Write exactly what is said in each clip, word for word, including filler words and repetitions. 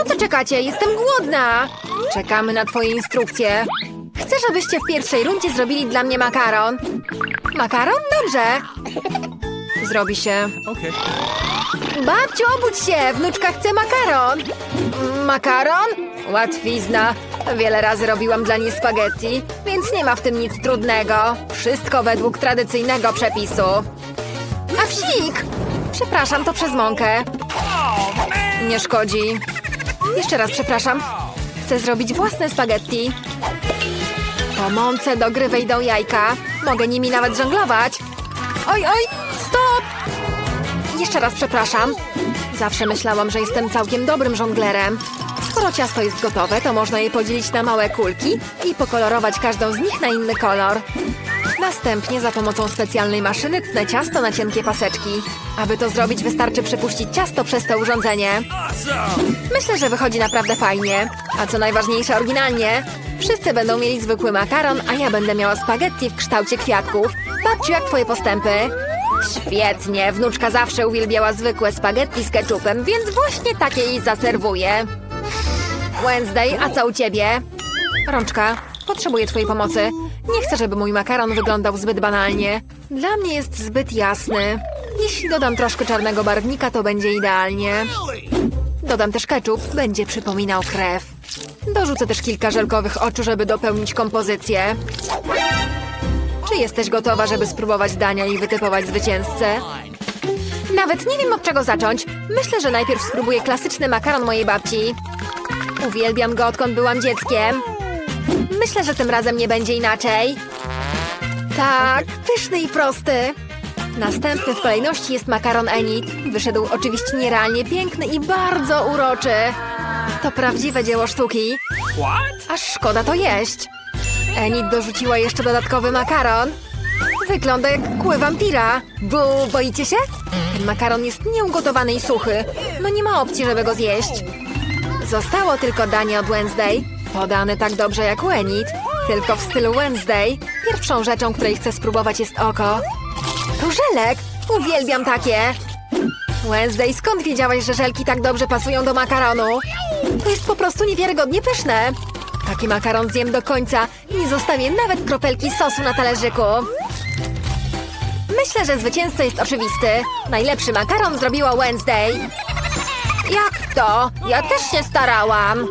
co czekacie? Jestem głodna! Czekamy na twoje instrukcje. Chcę, żebyście w pierwszej rundzie zrobili dla mnie makaron. Makaron? Dobrze. Zrobi się. Okay. Babciu, obudź się! Wnuczka chce makaron! Makaron? Łatwizna. Wiele razy robiłam dla niej spaghetti, więc nie ma w tym nic trudnego. Wszystko według tradycyjnego przepisu. A psik! Przepraszam, to przez mąkę. Nie szkodzi. Jeszcze raz przepraszam. Chcę zrobić własne spaghetti. Po mące do gry wejdą jajka. Mogę nimi nawet żonglować. Oj, oj, stop! Jeszcze raz przepraszam. Zawsze myślałam, że jestem całkiem dobrym żonglerem. Skoro ciasto jest gotowe, to można je podzielić na małe kulki i pokolorować każdą z nich na inny kolor. Następnie za pomocą specjalnej maszyny tnę ciasto na cienkie paseczki. Aby to zrobić, wystarczy przepuścić ciasto przez to urządzenie. Myślę, że wychodzi naprawdę fajnie. A co najważniejsze, oryginalnie. Wszyscy będą mieli zwykły makaron, a ja będę miała spaghetti w kształcie kwiatków. Babciu, jak twoje postępy? Świetnie, wnuczka zawsze uwielbiała zwykłe spaghetti z ketchupem, więc właśnie takie jej zaserwuję. Wednesday, a co u ciebie? Rączka, potrzebuję twojej pomocy. Nie chcę, żeby mój makaron wyglądał zbyt banalnie. Dla mnie jest zbyt jasny. Jeśli dodam troszkę czarnego barwnika, to będzie idealnie. Dodam też ketchup, będzie przypominał krew. Dorzucę też kilka żelkowych oczu, żeby dopełnić kompozycję. Czy jesteś gotowa, żeby spróbować dania i wytypować zwycięzcę? Nawet nie wiem, od czego zacząć. Myślę, że najpierw spróbuję klasyczny makaron mojej babci. Uwielbiam go, odkąd byłam dzieckiem. Myślę, że tym razem nie będzie inaczej. Tak, pyszny i prosty. Następny w kolejności jest makaron Enid. Wyszedł oczywiście nierealnie piękny i bardzo uroczy. To prawdziwe dzieło sztuki. Aż szkoda to jeść. Enid dorzuciła jeszcze dodatkowy makaron. Wygląda jak kły wampira. Bu, boicie się? Ten makaron jest nieugotowany i suchy. No nie ma opcji, żeby go zjeść. Zostało tylko danie od Wednesday. Podane tak dobrze jak u Enid. Tylko w stylu Wednesday. Pierwszą rzeczą, której chcę spróbować, jest oko. To żelek! Uwielbiam takie! Wednesday, skąd wiedziałaś, że żelki tak dobrze pasują do makaronu? To jest po prostu niewiarygodnie pyszne. Taki makaron zjem do końca i nie zostawię nawet kropelki sosu na talerzyku. Myślę, że zwycięzca jest oczywisty. Najlepszy makaron zrobiła Wednesday. Jak to? Ja też się starałam.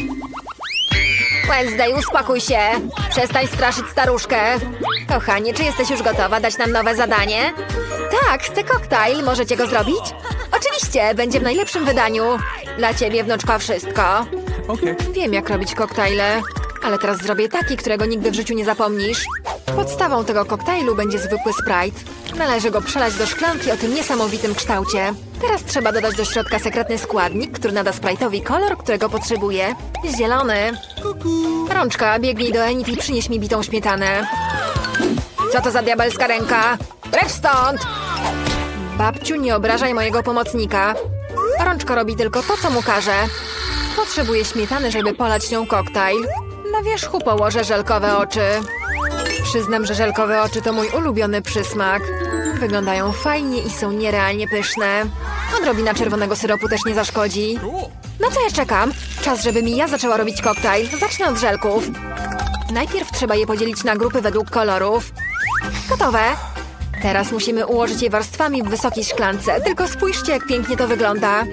Wednesday, uspokój się. Przestań straszyć staruszkę. Kochanie, czy jesteś już gotowa dać nam nowe zadanie? Tak, chcę koktajl. Możecie go zrobić? Oczywiście, będzie w najlepszym wydaniu. Dla ciebie, wnuczko, wszystko. Okay. Wiem, jak robić koktajle. Ale teraz zrobię taki, którego nigdy w życiu nie zapomnisz. Podstawą tego koktajlu będzie zwykły Sprite. Należy go przelać do szklanki o tym niesamowitym kształcie. Teraz trzeba dodać do środka sekretny składnik, który nada Sprite'owi kolor, którego potrzebuję. Zielony. Rączka, biegnij do Enid i przynieś mi bitą śmietanę. Co to za diabelska ręka? Precz stąd! Babciu, nie obrażaj mojego pomocnika. Rączka robi tylko to, co mu każe. Potrzebuję śmietany, żeby polać nią koktajl. Na wierzchu położę żelkowe oczy. Przyznam, że żelkowe oczy to mój ulubiony przysmak. Wyglądają fajnie i są nierealnie pyszne. Odrobina czerwonego syropu też nie zaszkodzi. No co ja czekam? Czas, żeby mi ja zaczęła robić koktajl. Zacznę od żelków. Najpierw trzeba je podzielić na grupy według kolorów. Gotowe. Teraz musimy ułożyć je warstwami w wysokiej szklance. Tylko spójrzcie, jak pięknie to wygląda.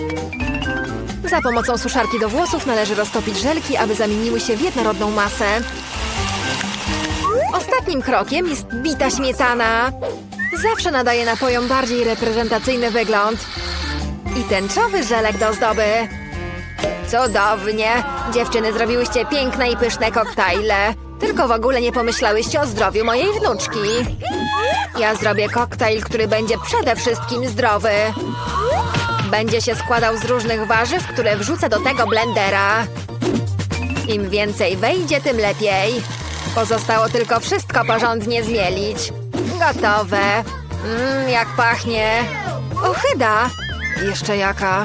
Za pomocą suszarki do włosów należy roztopić żelki, aby zamieniły się w jednorodną masę. Ostatnim krokiem jest bita śmietana. Zawsze nadaje napojom bardziej reprezentacyjny wygląd. I tęczowy żelek do ozdoby. Cudownie! Dziewczyny, zrobiłyście piękne i pyszne koktajle. Tylko w ogóle nie pomyślałyście o zdrowiu mojej wnuczki. Ja zrobię koktajl, który będzie przede wszystkim zdrowy. Będzie się składał z różnych warzyw, które wrzucę do tego blendera. Im więcej wejdzie, tym lepiej. Pozostało tylko wszystko porządnie zmielić. Gotowe. Mmm, jak pachnie. Ochyda. Jeszcze jaka.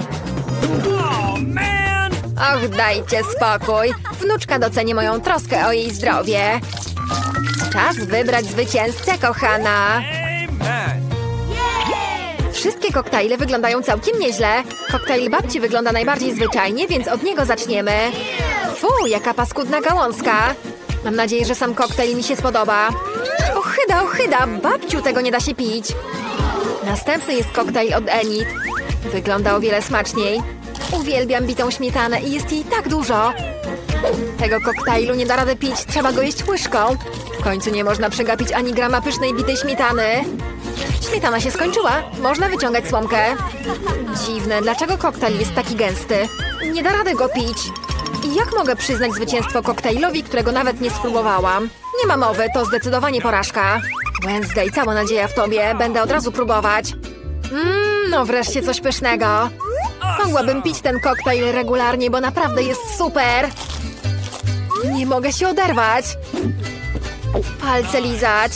Och, dajcie spokój. Wnuczka doceni moją troskę o jej zdrowie. Czas wybrać zwycięzcę, kochana. Wszystkie koktajle wyglądają całkiem nieźle. Koktajl babci wygląda najbardziej zwyczajnie, więc od niego zaczniemy. Fu, jaka paskudna gałązka. Mam nadzieję, że sam koktajl mi się spodoba. Ochyda, ochyda, babciu, tego nie da się pić. Następny jest koktajl od Enid. Wygląda o wiele smaczniej. Uwielbiam bitą śmietanę i jest jej tak dużo. Tego koktajlu nie da rady pić, trzeba go jeść łyżką. W końcu nie można przegapić ani grama pysznej bitej śmietany. Śmietana się skończyła, można wyciągać słomkę. Dziwne, dlaczego koktajl jest taki gęsty? Nie da rady go pić. I jak mogę przyznać zwycięstwo koktajlowi, którego nawet nie spróbowałam? Nie ma mowy, to zdecydowanie porażka. Wednesday, cała nadzieja w tobie, będę od razu próbować. Mmm, no wreszcie coś pysznego. Mogłabym pić ten koktajl regularnie, bo naprawdę jest super. Nie mogę się oderwać. Palce lizać.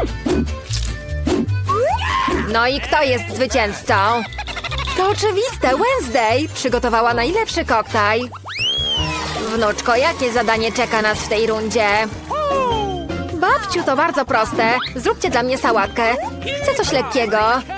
No i kto jest zwycięzcą? To oczywiste, Wednesday przygotowała najlepszy koktajl. Wnuczko, jakie zadanie czeka nas w tej rundzie? Babciu, to bardzo proste. Zróbcie dla mnie sałatkę. Chcę coś lekkiego.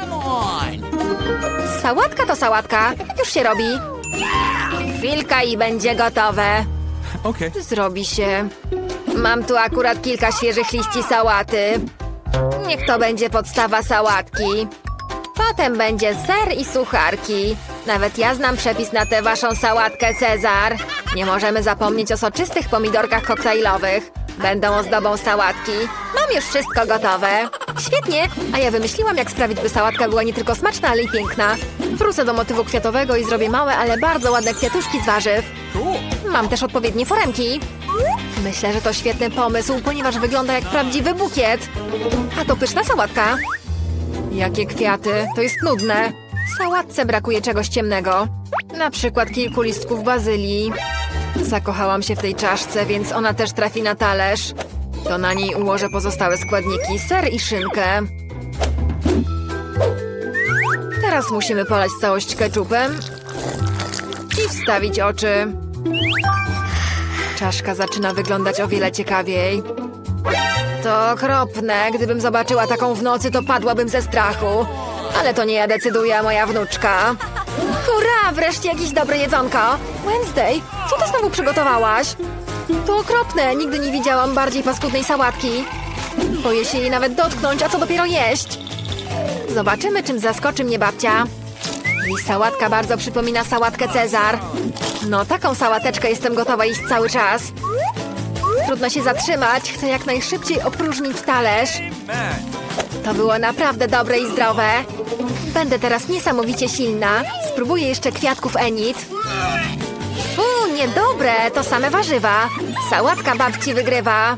Sałatka to sałatka. Już się robi. Chwilka i będzie gotowe. Okay. Zrobi się. Mam tu akurat kilka świeżych liści sałaty. Niech to będzie podstawa sałatki. Potem będzie ser i sucharki. Nawet ja znam przepis na tę waszą sałatkę, Cezar. Nie możemy zapomnieć o soczystych pomidorkach koktajlowych. Będą ozdobą sałatki. Mam już wszystko gotowe. Świetnie, a ja wymyśliłam, jak sprawić, by sałatka była nie tylko smaczna, ale i piękna. Wrócę do motywu kwiatowego i zrobię małe, ale bardzo ładne kwiatuszki z warzyw. Mam też odpowiednie foremki. Myślę, że to świetny pomysł, ponieważ wygląda jak prawdziwy bukiet. A to pyszna sałatka. Jakie kwiaty, to jest nudne. Sałatce brakuje czegoś ciemnego. Na przykład kilku listków bazylii. Zakochałam się w tej czaszce, więc ona też trafi na talerz. To na niej ułożę pozostałe składniki, ser i szynkę. Teraz musimy polać całość keczupem i wstawić oczy. Czaszka zaczyna wyglądać o wiele ciekawiej. To okropne. Gdybym zobaczyła taką w nocy, to padłabym ze strachu. Ale to nie ja decyduję, a moja wnuczka. Hurra! Wreszcie jakieś dobre jedzonko. Wednesday, co ty znowu przygotowałaś? To okropne. Nigdy nie widziałam bardziej paskudnej sałatki. Boję się jej nawet dotknąć, a co dopiero jeść. Zobaczymy, czym zaskoczy mnie babcia. Jej sałatka bardzo przypomina sałatkę Cezar. No, taką sałateczkę jestem gotowa jeść cały czas. Trudno się zatrzymać. Chcę jak najszybciej opróżnić talerz. To było naprawdę dobre i zdrowe. Będę teraz niesamowicie silna. Spróbuję jeszcze kwiatków Enid. Fu, niedobre. To same warzywa. Sałatka babci wygrywa.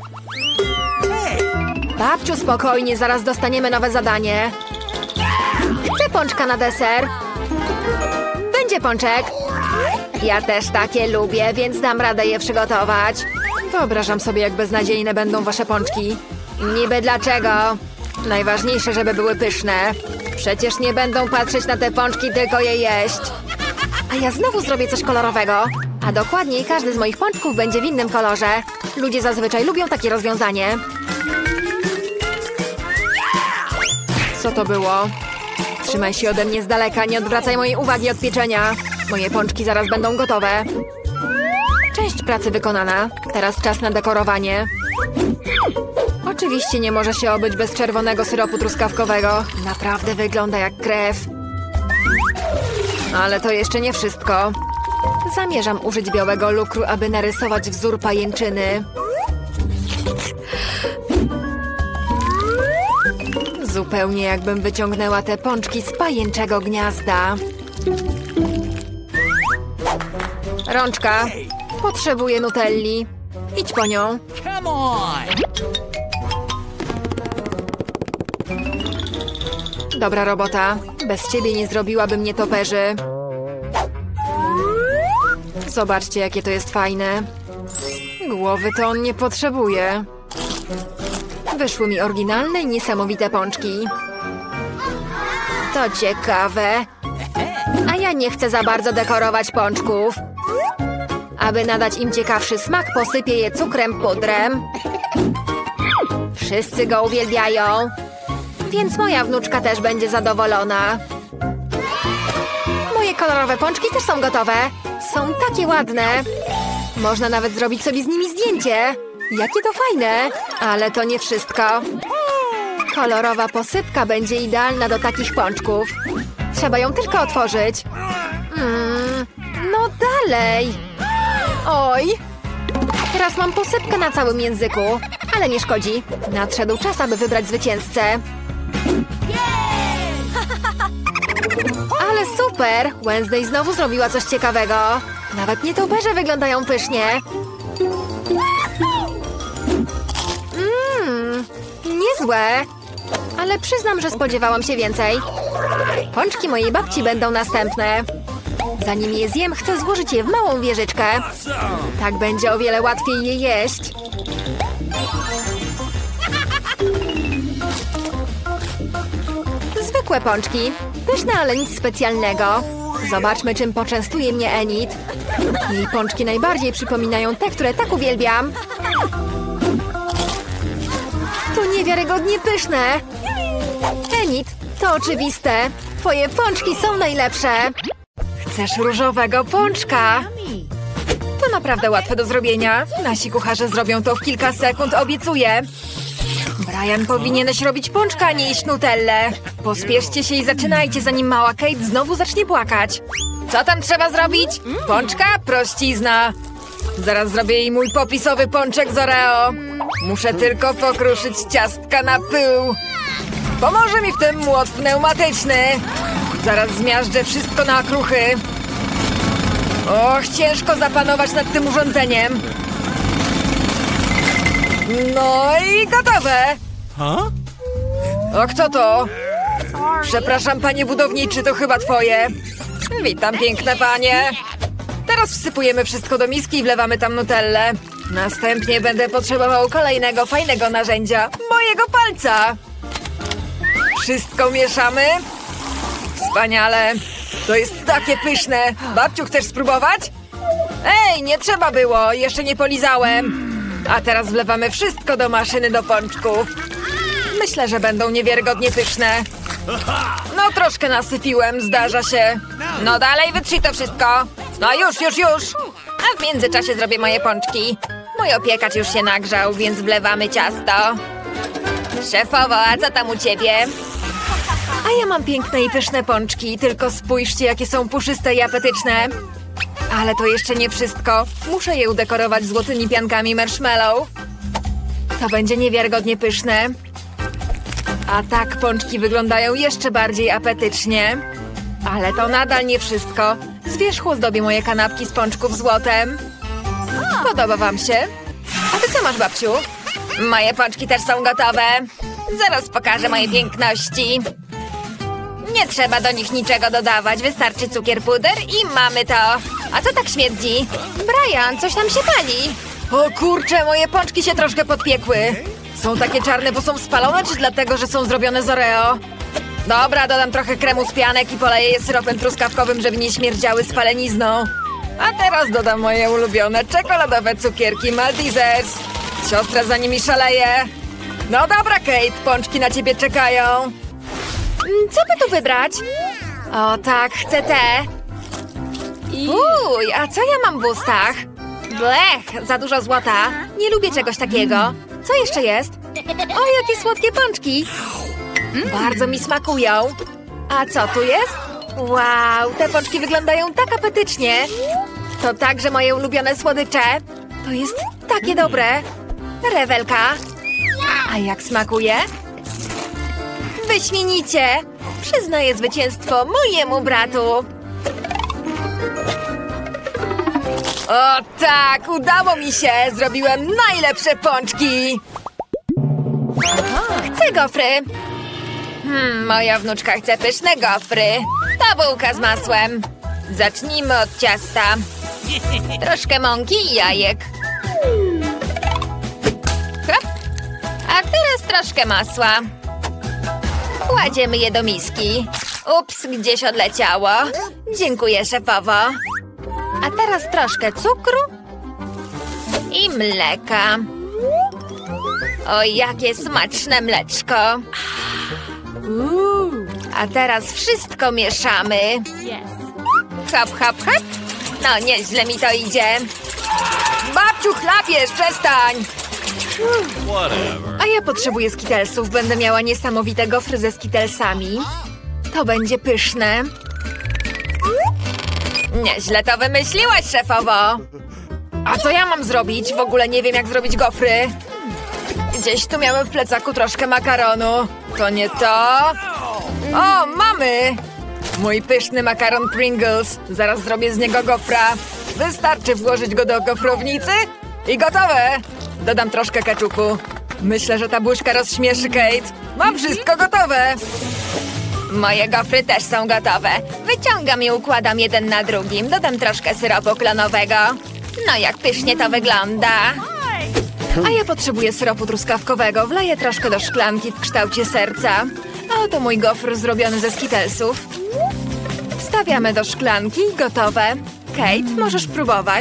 Babciu, spokojnie. Zaraz dostaniemy nowe zadanie. Chcę pączka na deser. Będzie pączek. Ja też takie lubię, więc dam radę je przygotować. Wyobrażam sobie, jak beznadziejne będą wasze pączki. Niby dlaczego? Najważniejsze, żeby były pyszne. Przecież nie będą patrzeć na te pączki, tylko je jeść. A ja znowu zrobię coś kolorowego. A dokładniej, każdy z moich pączków będzie w innym kolorze. Ludzie zazwyczaj lubią takie rozwiązanie. Co to było? Trzymaj się ode mnie z daleka, nie odwracaj mojej uwagi od pieczenia. Moje pączki zaraz będą gotowe. Część pracy wykonana. Teraz czas na dekorowanie. Oczywiście nie może się obyć bez czerwonego syropu truskawkowego. Naprawdę wygląda jak krew. Ale to jeszcze nie wszystko. Zamierzam użyć białego lukru, aby narysować wzór pajęczyny. Zupełnie jakbym wyciągnęła te pączki z pajęczego gniazda. Rączka. Potrzebuję nutelli. Idź po nią. Come on! Dobra robota. Bez ciebie nie zrobiłabym nietoperzy. Zobaczcie, jakie to jest fajne. Głowy to on nie potrzebuje. Wyszły mi oryginalne i niesamowite pączki. To ciekawe. A ja nie chcę za bardzo dekorować pączków. Aby nadać im ciekawszy smak, posypię je cukrem pudrem. Wszyscy go uwielbiają. Więc moja wnuczka też będzie zadowolona. kolorowe pączki też są gotowe. Są takie ładne. Można nawet zrobić sobie z nimi zdjęcie. Jakie to fajne. Ale to nie wszystko. Kolorowa posypka będzie idealna do takich pączków. Trzeba ją tylko otworzyć. Mm, no dalej. Oj. Teraz mam posypkę na całym języku. Ale nie szkodzi. Nadszedł czas, aby wybrać zwycięzcę. Ale super! Wednesday znowu zrobiła coś ciekawego. Nawet nietoperze wyglądają pysznie. Mmm, niezłe. Ale przyznam, że spodziewałam się więcej. Pączki mojej babci będą następne. Zanim je zjem, chcę złożyć je w małą wieżyczkę. Tak będzie o wiele łatwiej je jeść. Zwykłe pączki. Pyszne, ale nic specjalnego. Zobaczmy, czym poczęstuje mnie Enid. Jej pączki najbardziej przypominają te, które tak uwielbiam. To niewiarygodnie pyszne. Enid, to oczywiste. Twoje pączki są najlepsze. Chcesz różowego pączka? To naprawdę łatwe do zrobienia. Nasi kucharze zrobią to w kilka sekund, obiecuję. Brian, powinieneś robić pączka, a nie iść nutellę. Pospieszcie się i zaczynajcie, zanim mała Kate znowu zacznie płakać. Co tam trzeba zrobić? Pączka? Prościzna. Zaraz zrobię jej mój popisowy pączek z Oreo. Muszę tylko pokruszyć ciastka na pył. Pomoże mi w tym młot pneumatyczny. Zaraz zmiażdżę wszystko na kruchy. Och, ciężko zapanować nad tym urządzeniem. No i gotowe. Huh? O, kto to? Przepraszam, panie budowniczy, to chyba twoje. Witam, piękne panie. Teraz wsypujemy wszystko do miski i wlewamy tam nutellę. Następnie będę potrzebował kolejnego fajnego narzędzia. Mojego palca. Wszystko mieszamy. Wspaniale. To jest takie pyszne. Babciu, chcesz spróbować? Ej, nie trzeba było. Jeszcze nie polizałem. A teraz wlewamy wszystko do maszyny do pączków. Myślę, że będą niewiarygodnie pyszne. No, troszkę nasypiłem, zdarza się. No dalej, wytrzyj to wszystko. No już, już, już. A w międzyczasie zrobię moje pączki. Mój opiekacz już się nagrzał, więc wlewamy ciasto. Szefowo, a co tam u ciebie? A ja mam piękne i pyszne pączki. Tylko spójrzcie, jakie są puszyste i apetyczne. Ale to jeszcze nie wszystko. Muszę je udekorować złotymi piankami marshmallow. To będzie niewiarygodnie pyszne. A tak pączki wyglądają jeszcze bardziej apetycznie. Ale to nadal nie wszystko. Z wierzchu zdobię moje kanapki z pączków złotem. Podoba wam się? A ty co masz, babciu? Moje pączki też są gotowe. Zaraz pokażę moje piękności. Nie trzeba do nich niczego dodawać. Wystarczy cukier, puder i mamy to. A co tak śmierdzi? Brian, coś tam się pali. O kurczę, moje pączki się troszkę podpiekły. Są takie czarne, bo są spalone, czy dlatego, że są zrobione z Oreo? Dobra, dodam trochę kremu z pianek i poleję je syropem truskawkowym, żeby nie śmierdziały spalenizną. A teraz dodam moje ulubione czekoladowe cukierki Maltesers. Siostra za nimi szaleje. No dobra, Kate, pączki na ciebie czekają. Co by tu wybrać? O tak, chcę te. Uj, a co ja mam w ustach? Blech, za dużo złota. Nie lubię czegoś takiego. Co jeszcze jest? O, jakie słodkie pączki. Bardzo mi smakują. A co tu jest? Wow, te pączki wyglądają tak apetycznie. To także moje ulubione słodycze. To jest takie dobre. Rewelka. A jak smakuje? Wyśmienicie. Przyznaję zwycięstwo mojemu bratu. O tak, udało mi się. Zrobiłem najlepsze pączki. Chcę gofry. Hmm, moja wnuczka chce pyszne gofry. To bułka z masłem. Zacznijmy od ciasta. Troszkę mąki i jajek. Hop. A teraz troszkę masła. Kładziemy je do miski. Ups, gdzieś odleciało. Dziękuję, szefowo. A teraz troszkę cukru i mleka. O, jakie smaczne mleczko. A teraz wszystko mieszamy. Hop, hop, hop. No, nieźle mi to idzie. Babciu, chlapiesz, przestań! A ja potrzebuję skittlesów. Będę miała niesamowite gofry ze skittlesami. To będzie pyszne. Nieźle to wymyśliłaś, szefowo. A co ja mam zrobić? W ogóle nie wiem, jak zrobić gofry. Gdzieś tu miałem w plecaku troszkę makaronu. To nie to. O, mamy! Mój pyszny makaron Pringles. Zaraz zrobię z niego gofra. Wystarczy włożyć go do gofrownicy i gotowe. Dodam troszkę keczupu. Myślę, że ta buźka rozśmieszy Kate. Mam wszystko gotowe. Moje gofry też są gotowe. Wyciągam i układam jeden na drugim. Dodam troszkę syropu klonowego. No jak pysznie to wygląda. A ja potrzebuję syropu truskawkowego. Wleję troszkę do szklanki w kształcie serca. A oto mój gofr zrobiony ze skittlesów. Wstawiamy do szklanki. Gotowe. Kate, możesz próbować.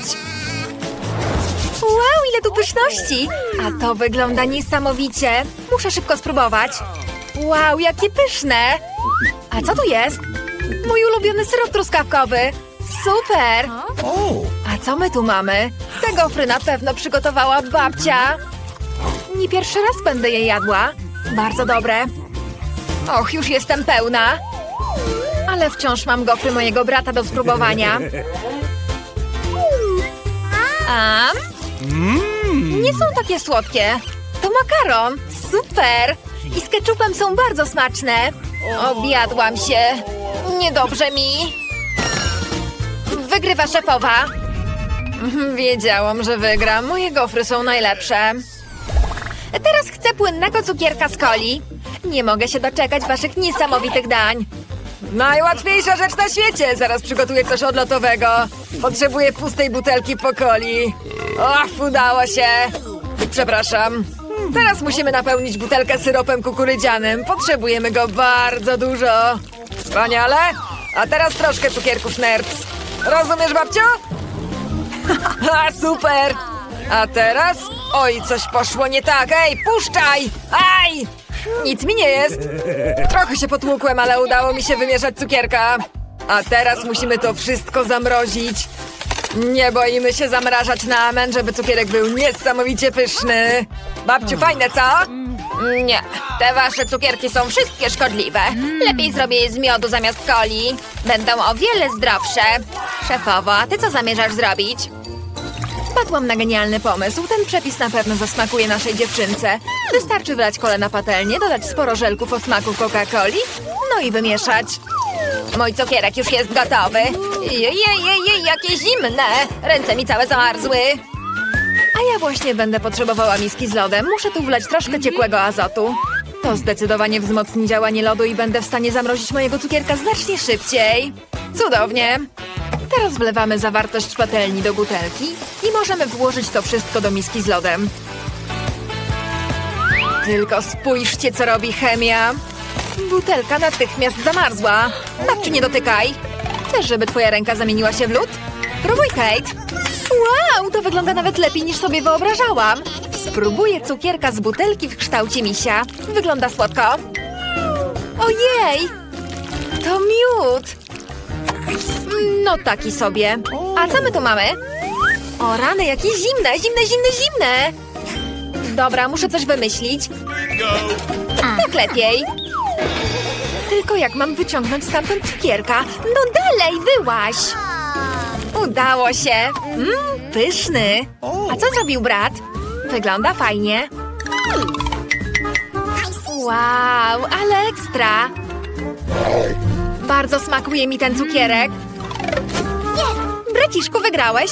Wow, ile tu pyszności! A to wygląda niesamowicie. Muszę szybko spróbować. Wow, jakie pyszne! A co tu jest? Mój ulubiony syrop truskawkowy. Super! A co my tu mamy? Te gofry na pewno przygotowała babcia. Nie pierwszy raz będę je jadła. Bardzo dobre. Och, już jestem pełna. Ale wciąż mam gofry mojego brata do spróbowania. A? Nie są takie słodkie. To makaron. Super! I z keczupem są bardzo smaczne. Objadłam się. Niedobrze mi. Wygrywa szefowa. Wiedziałam, że wygram. Moje gofry są najlepsze. Teraz chcę płynnego cukierka z coli. Nie mogę się doczekać waszych niesamowitych dań. Najłatwiejsza rzecz na świecie! Zaraz przygotuję coś odlotowego. Potrzebuję pustej butelki po coli. Och, udało się. Przepraszam. Teraz musimy napełnić butelkę syropem kukurydzianym. Potrzebujemy go bardzo dużo. Wspaniale. A teraz troszkę cukierków Nerds. Rozumiesz, babciu? Ha, super. A teraz? Oj, coś poszło nie tak. Ej, puszczaj! Aj! Nic mi nie jest. Trochę się potłukłem, ale udało mi się wymieszać cukierka. A teraz musimy to wszystko zamrozić. Nie boimy się zamrażać na amen, żeby cukierek był niesamowicie pyszny. Babciu, fajne, co? Nie, te wasze cukierki są wszystkie szkodliwe. Lepiej zrobię je z miodu zamiast coli. Będą o wiele zdrowsze. Szefowo, a ty co zamierzasz zrobić? Wpadłam na genialny pomysł. Ten przepis na pewno zasmakuje naszej dziewczynce. Wystarczy wlać kole na patelnię, dodać sporo żelków o smaku Coca-Coli, no i wymieszać. Mój cukierek już jest gotowy. Jej, jej, jej, jakie zimne! Ręce mi całe zamarzły. A ja właśnie będę potrzebowała miski z lodem. Muszę tu wlać troszkę ciekłego azotu. To zdecydowanie wzmocni działanie lodu i będę w stanie zamrozić mojego cukierka znacznie szybciej. Cudownie! Teraz wlewamy zawartość patelni do butelki i możemy włożyć to wszystko do miski z lodem. Tylko spójrzcie, co robi chemia. Butelka natychmiast zamarzła. Babciu, nie dotykaj. Chcesz, żeby twoja ręka zamieniła się w lód? Próbuj, Kate. Wow, to wygląda nawet lepiej, niż sobie wyobrażałam. Spróbuję cukierka z butelki w kształcie misia. Wygląda słodko. Ojej! To miód. No taki sobie. A co my tu mamy? O rany, jakie zimne, zimne, zimne, zimne. Dobra, muszę coś wymyślić. Tak lepiej. Tylko jak mam wyciągnąć stamtąd cukierka? No dalej, wyłaź. Udało się. Mmm, pyszny. A co zrobił brat? Wygląda fajnie. Wow, ale ekstra. Bardzo smakuje mi ten cukierek. Braciszku, wygrałeś.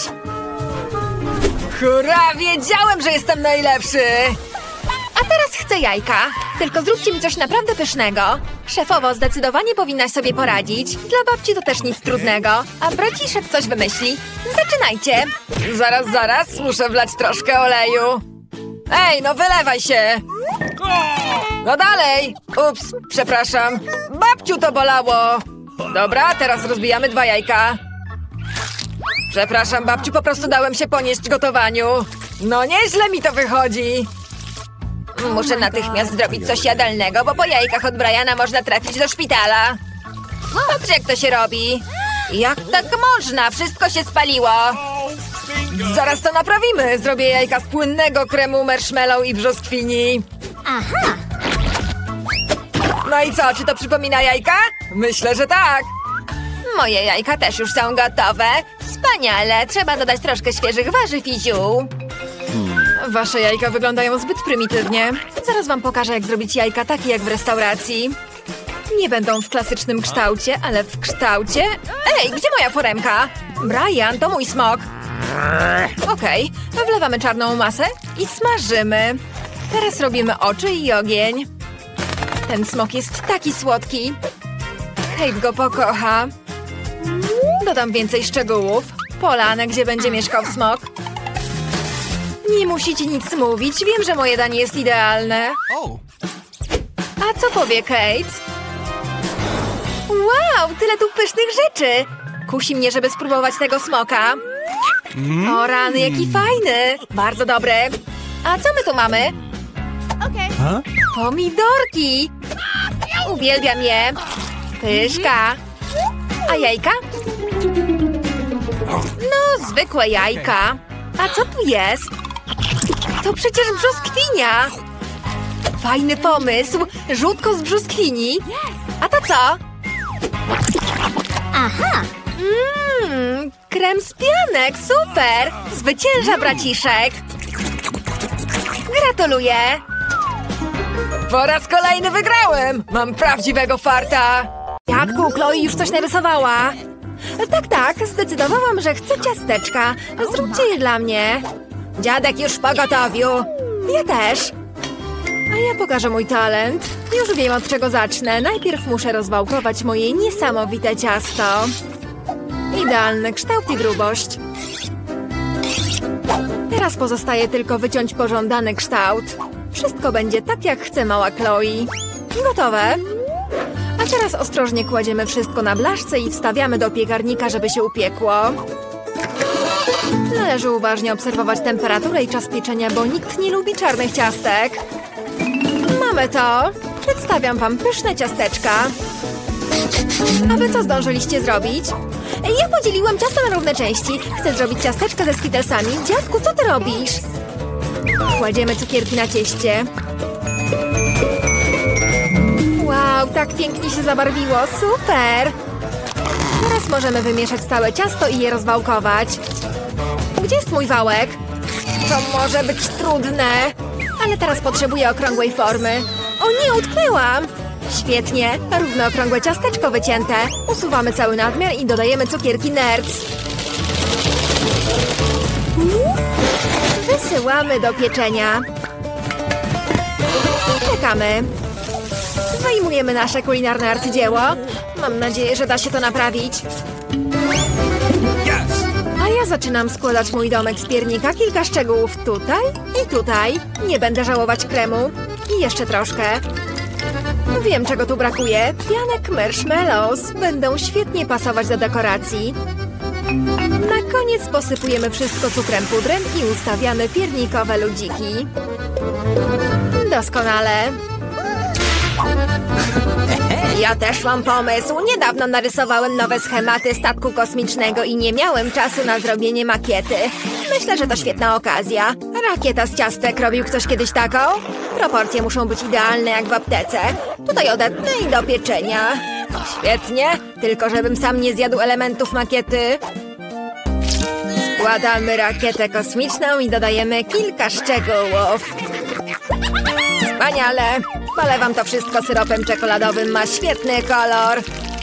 Hurra, wiedziałem, że jestem najlepszy. A teraz chcę jajka. Tylko zróbcie mi coś naprawdę pysznego. Szefowo, zdecydowanie powinnaś sobie poradzić. Dla babci to też nic trudnego. A braciszek coś wymyśli. Zaczynajcie. Zaraz, zaraz. Muszę wlać troszkę oleju. Ej, no wylewaj się. No dalej. Ups, przepraszam. Babciu, to bolało. Dobra, teraz rozbijamy dwa jajka. Przepraszam, babciu, po prostu dałem się ponieść gotowaniu. No nieźle mi to wychodzi. Muszę natychmiast zrobić coś jadalnego, bo po jajkach od Briana można trafić do szpitala. Patrz, jak to się robi. Jak tak można? Wszystko się spaliło. Zaraz to naprawimy. Zrobię jajka z płynnego kremu marshmallow i brzoskwini. Aha! No i co, czy to przypomina jajka? Myślę, że tak. Moje jajka też już są gotowe. Wspaniale, trzeba dodać troszkę świeżych warzyw i ziół. Wasze jajka wyglądają zbyt prymitywnie. Zaraz wam pokażę, jak zrobić jajka takie jak w restauracji. Nie będą w klasycznym kształcie, ale w kształcie... Ej, gdzie moja foremka? Brian, to mój smok. Okej, okay. Wlewamy czarną masę i smażymy. Teraz robimy oczy i ogień. Ten smok jest taki słodki. Kate go pokocha. Dodam więcej szczegółów. Polanę, gdzie będzie mieszkał smok. Nie musicie nic mówić. Wiem, że moje danie jest idealne. A co powie Kate? Wow, tyle tu pysznych rzeczy. Kusi mnie, żeby spróbować tego smoka. O rany, jaki fajny. Bardzo dobry. A co my tu mamy? Okay. Pomidorki. Uwielbiam je. Pyszka. A jajka? No, zwykłe jajka. A co tu jest? To przecież brzoskwinia. Fajny pomysł. Żółtko z brzoskwini. A to co? Aha! Mmm, krem z pianek. Super. Zwycięża braciszek. Gratuluję. Po raz kolejny wygrałem. Mam prawdziwego farta. Dziadku, Chloe już coś narysowała. Tak, tak, zdecydowałam, że chcę ciasteczka. Zróbcie je dla mnie. Dziadek już w pogotowiu. Ja też. A ja pokażę mój talent. Już wiem, od czego zacznę. Najpierw muszę rozwałkować moje niesamowite ciasto. Idealny kształt i grubość. Teraz pozostaje tylko wyciąć pożądany kształt. Wszystko będzie tak, jak chce mała Chloe. Gotowe. A teraz ostrożnie kładziemy wszystko na blaszce i wstawiamy do piekarnika, żeby się upiekło. Należy uważnie obserwować temperaturę i czas pieczenia, bo nikt nie lubi czarnych ciastek. Mamy to. Przedstawiam wam pyszne ciasteczka. A wy co zdążyliście zrobić? Ja podzieliłam ciasto na równe części. Chcę zrobić ciasteczka ze skittlesami. Dziadku, co ty robisz? Kładziemy cukierki na cieście. Wow, tak pięknie się zabarwiło. Super! Teraz możemy wymieszać całe ciasto i je rozwałkować. Gdzie jest mój wałek? To może być trudne. Ale teraz potrzebuję okrągłej formy. O nie, utknęłam! Świetnie, równo okrągłe ciasteczko wycięte. Usuwamy cały nadmiar i dodajemy cukierki Nerds. Wysyłamy do pieczenia. Czekamy. Wyjmujemy nasze kulinarne arcydzieło. Mam nadzieję, że da się to naprawić. A ja zaczynam składać mój domek z piernika. Kilka szczegółów tutaj i tutaj. Nie będę żałować kremu. I jeszcze troszkę. Wiem, czego tu brakuje. Pianek marshmallows będą świetnie pasować do dekoracji. Na koniec posypujemy wszystko cukrem pudrem i ustawiamy piernikowe ludziki. Doskonale. Ja też mam pomysł. Niedawno narysowałem nowe schematy statku kosmicznego i nie miałem czasu na zrobienie makiety. Myślę, że to świetna okazja. Rakieta z ciastek. Robił ktoś kiedyś taką? Proporcje muszą być idealne jak w aptece. Tutaj odetnę i do pieczenia. Świetnie, tylko żebym sam nie zjadł elementów makiety. Składamy rakietę kosmiczną i dodajemy kilka szczegółów. Wspaniale! Polewam to wszystko syropem czekoladowym, ma świetny kolor.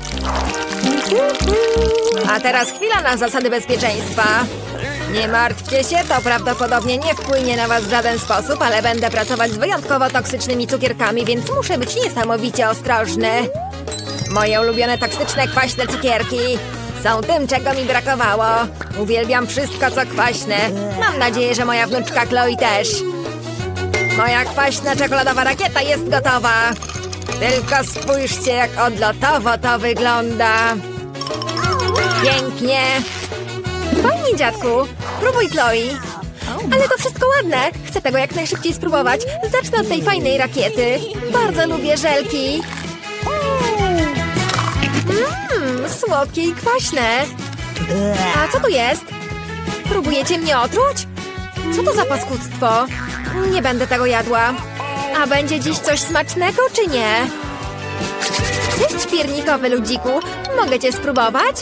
A teraz chwila na zasady bezpieczeństwa. Nie martwcie się, to prawdopodobnie nie wpłynie na was w żaden sposób, ale będę pracować z wyjątkowo toksycznymi cukierkami, więc muszę być niesamowicie ostrożny. Moje ulubione toksyczne kwaśne cukierki są tym, czego mi brakowało. Uwielbiam wszystko, co kwaśne. Mam nadzieję, że moja wnuczka Chloe też. Moja kwaśna czekoladowa rakieta jest gotowa. Tylko spójrzcie, jak odlotowo to wygląda. Pięknie. Fajnie, dziadku. Próbuj, Chloe. Ale to wszystko ładne. Chcę tego jak najszybciej spróbować. Zacznę od tej fajnej rakiety. Bardzo lubię żelki. Mmm, słodkie i kwaśne. A co tu jest? Próbujecie mnie otruć? Co to za paskudztwo? Nie będę tego jadła. A będzie dziś coś smacznego, czy nie? Cześć, piernikowy ludziku. Mogę cię spróbować?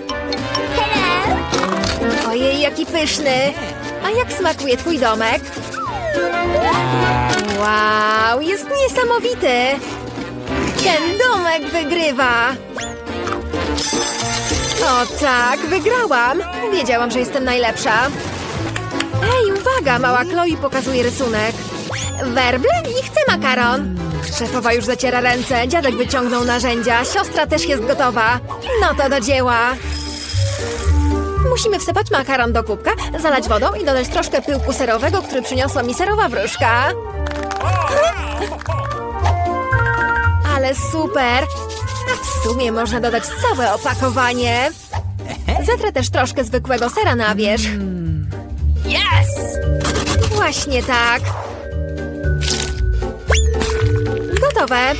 Ojej, jaki pyszny. A jak smakuje twój domek? Wow, jest niesamowity. Ten domek wygrywa. O tak, wygrałam. Wiedziałam, że jestem najlepsza. Ej, uwaga, mała Chloe pokazuje rysunek. Werble i chcę makaron. Szefowa już zaciera ręce, dziadek wyciągnął narzędzia, siostra też jest gotowa. No to do dzieła. Musimy wsypać makaron do kubka, zalać wodą i dodać troszkę pyłku serowego, który przyniosła mi serowa wróżka. Ale super! W sumie można dodać całe opakowanie. Zetrę też troszkę zwykłego sera na wierzch. Yes! Właśnie tak. Gotowe.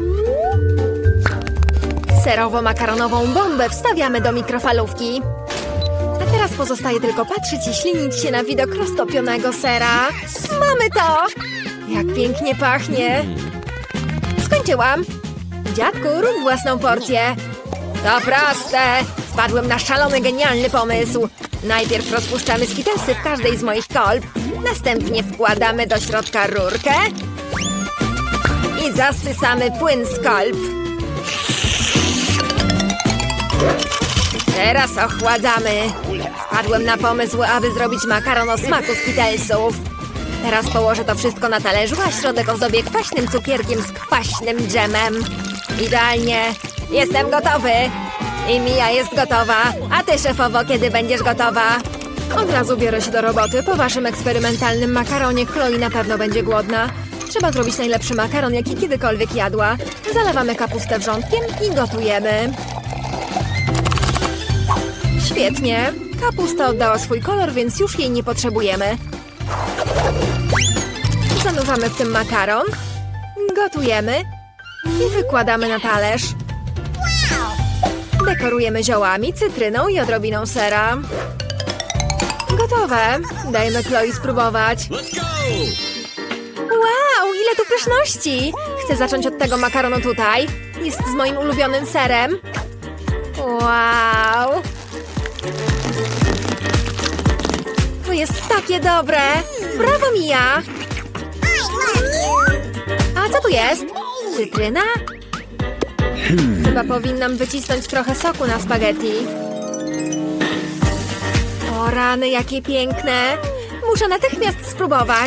Serowo-makaronową bombę wstawiamy do mikrofalówki. A teraz pozostaje tylko patrzeć i ślinić się na widok roztopionego sera. Mamy to! Jak pięknie pachnie. Skończyłam. Dziadku, rób własną porcję. To proste. Wpadłem na szalony, genialny pomysł. Najpierw rozpuszczamy skittlesy w każdej z moich kolb. Następnie wkładamy do środka rurkę. I zasysamy płyn z kolb. Teraz ochładzamy. Wpadłem na pomysł, aby zrobić makaron o smaku skittlesów. Teraz położę to wszystko na talerzu, a środek ozdobię kwaśnym cukierkiem z kwaśnym dżemem. Idealnie. Jestem gotowy. I Mia jest gotowa. A ty, szefowo, kiedy będziesz gotowa? Od razu biorę się do roboty. Po waszym eksperymentalnym makaronie Chloe na pewno będzie głodna. Trzeba zrobić najlepszy makaron, jaki kiedykolwiek jadła. Zalewamy kapustę wrzątkiem i gotujemy. Świetnie. Kapusta oddała swój kolor, więc już jej nie potrzebujemy. Zanurzamy w tym makaron. Gotujemy. I wykładamy na talerz. Dekorujemy ziołami, cytryną i odrobiną sera. Gotowe. Dajmy Chloe spróbować. Wow, ile tu pyszności! Chcę zacząć od tego makaronu tutaj. Jest z moim ulubionym serem. Wow! To jest takie dobre! Brawo, Mia! A co tu jest? Cytryna? Chyba powinnam wycisnąć trochę soku na spaghetti. O rany, jakie piękne! Muszę natychmiast spróbować.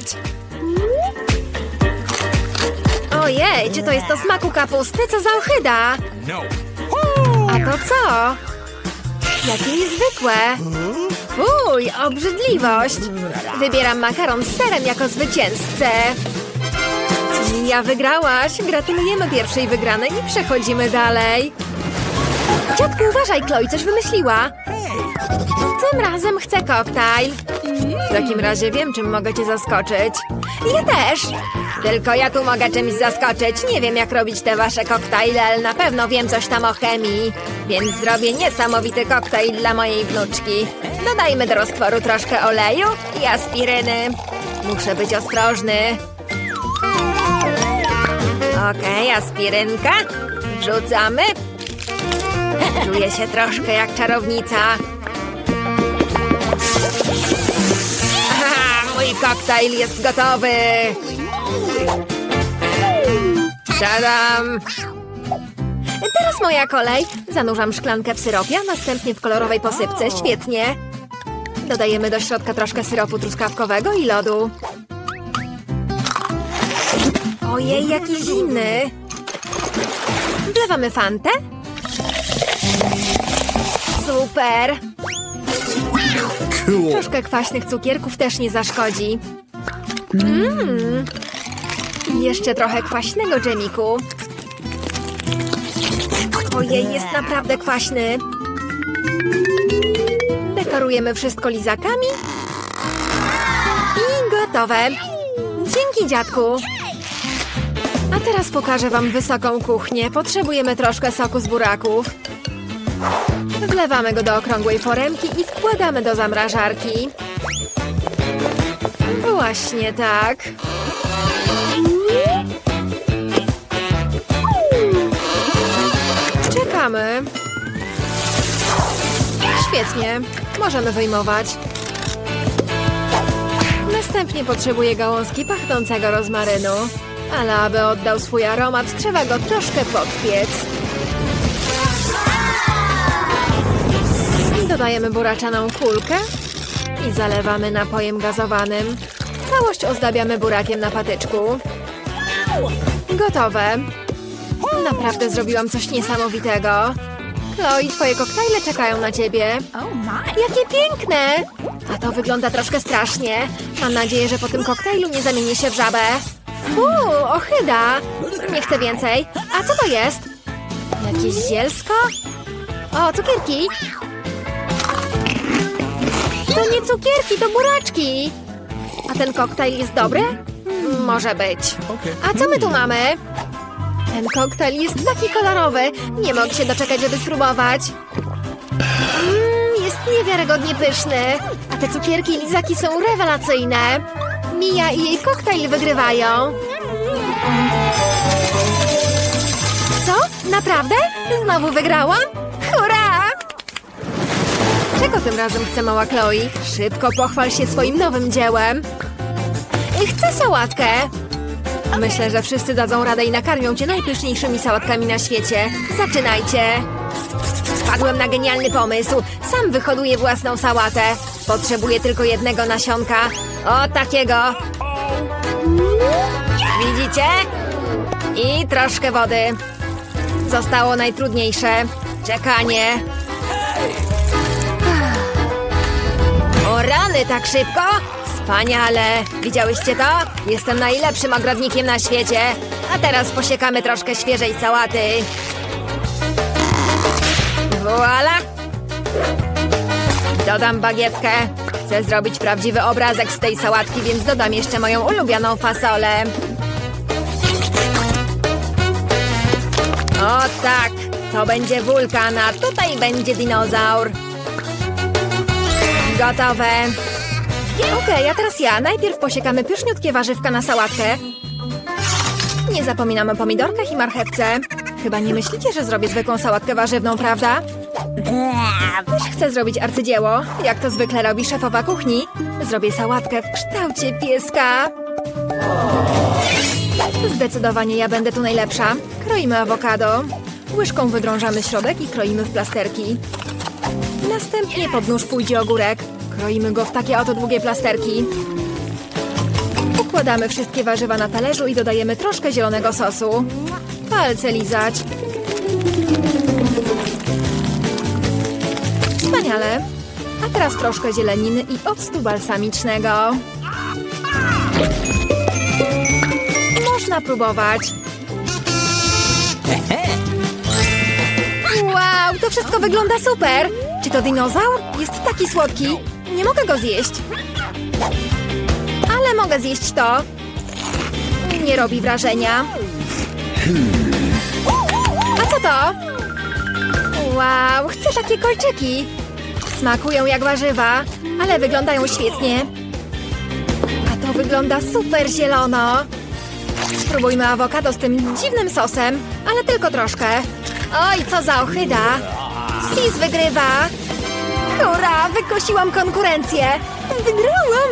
Ojej, czy to jest o smaku kapusty? Co za ohyda! A to co? Jakie niezwykłe! Fuj, obrzydliwość! Wybieram makaron z serem jako zwycięzcę. Mia, wygrałaś! Gratulujemy pierwszej wygranej i przechodzimy dalej. Dziadku, uważaj, Chloe coś wymyśliła. Tym razem chcę koktajl. W takim razie wiem, czym mogę cię zaskoczyć. Ja też! Tylko ja tu mogę czymś zaskoczyć. Nie wiem, jak robić te wasze koktajle, ale na pewno wiem coś tam o chemii. Więc zrobię niesamowity koktajl dla mojej wnuczki. Dodajmy do roztworu troszkę oleju i aspiryny. Muszę być ostrożny. Okej, okay, aspirynka. Wrzucamy. Czuję się troszkę jak czarownica. Aha, mój koktajl jest gotowy. Tadam! Teraz moja kolej. Zanurzam szklankę w syropie, a następnie w kolorowej posypce. Świetnie. Dodajemy do środka troszkę syropu truskawkowego i lodu. Ojej, jaki zimny. Wlewamy fantę. Super. Troszkę kwaśnych cukierków też nie zaszkodzi. Mmm. Jeszcze trochę kwaśnego dżemiku. Ojej, jest naprawdę kwaśny. Dekorujemy wszystko lizakami. I gotowe. Dzięki, dziadku. A teraz pokażę wam wysoką kuchnię. Potrzebujemy troszkę soku z buraków. Wlewamy go do okrągłej foremki i wkładamy do zamrażarki. Właśnie tak. Czekamy. Świetnie. Możemy wyjmować. Następnie potrzebuję gałązki pachnącego rozmarynu. Ale aby oddał swój aromat, trzeba go troszkę podpiec. Dodajemy buraczaną kulkę i zalewamy napojem gazowanym. Całość ozdabiamy burakiem na patyczku. Gotowe. Naprawdę zrobiłam coś niesamowitego. Chloe, twoje koktajle czekają na ciebie. Oh my. Jakie piękne! A to wygląda troszkę strasznie. Mam nadzieję, że po tym koktajlu nie zamienię się w żabę. Uuu, ohyda! Nie chcę więcej. A co to jest? Jakieś zielsko? O, cukierki! To nie cukierki, to buraczki! A ten koktajl jest dobry? Może być. A co my tu mamy? Ten koktajl jest taki kolorowy. Nie mogę się doczekać, żeby spróbować. Mm, jest niewiarygodnie pyszny. A te cukierki i lizaki są rewelacyjne. Mia i jej koktajl wygrywają. Co? Naprawdę? Znowu wygrałam? Hurra! Czego tym razem chce mała Chloe? Szybko pochwal się swoim nowym dziełem. Chcę sałatkę. Myślę, że wszyscy dadzą radę i nakarmią cię najpyszniejszymi sałatkami na świecie. Zaczynajcie. Wpadłem na genialny pomysł. Sam wyhoduję własną sałatę. Potrzebuję tylko jednego nasionka. O, takiego. Widzicie? I troszkę wody. Zostało najtrudniejsze. Czekanie. O rany, tak szybko? Wspaniale! Widziałyście to? Jestem najlepszym ogrodnikiem na świecie. A teraz posiekamy troszkę świeżej sałaty. Voila! Dodam bagietkę. Chcę zrobić prawdziwy obrazek z tej sałatki, więc dodam jeszcze moją ulubioną fasolę. O tak! To będzie wulkan, a tutaj będzie dinozaur. Gotowe. Okej, okay, a teraz ja. Najpierw posiekamy pyszniutkie warzywka na sałatkę. Nie zapominam o pomidorkach i marchewce. Chyba nie myślicie, że zrobię zwykłą sałatkę warzywną, prawda? Też chcę zrobić arcydzieło, jak to zwykle robi szefowa kuchni. Zrobię sałatkę w kształcie pieska. Zdecydowanie ja będę tu najlepsza. Kroimy awokado. Łyżką wydrążamy środek i kroimy w plasterki. Następnie pod nóż pójdzie ogórek. Kroimy go w takie oto długie plasterki. Układamy wszystkie warzywa na talerzu i dodajemy troszkę zielonego sosu. Palce lizać. Wspaniale. A teraz troszkę zieleniny i octu balsamicznego. Można próbować. Wow, to wszystko wygląda super. Czy to dinozaur? Jest taki słodki. Nie mogę go zjeść. Ale mogę zjeść to. Nie robi wrażenia. A co to? Wow, chcę takie kolczyki. Smakują jak warzywa, ale wyglądają świetnie. A to wygląda super zielono. Spróbujmy awokado z tym dziwnym sosem, ale tylko troszkę. Oj, co za ohyda. Sis wygrywa. Hurra, wykosiłam konkurencję. Wygrałam.